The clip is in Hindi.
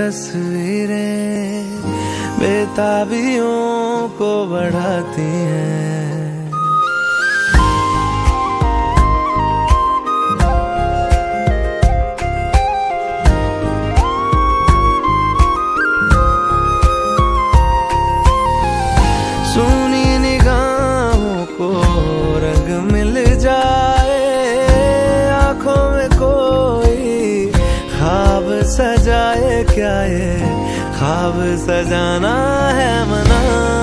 तस्वीरें बेताबियों को बढ़ाती हैं। सुनी निगाहों को रंग मिल जाए, आंखों में कोई ख्वाब सजाए, क्या ये ख्वाब सजाना है मना।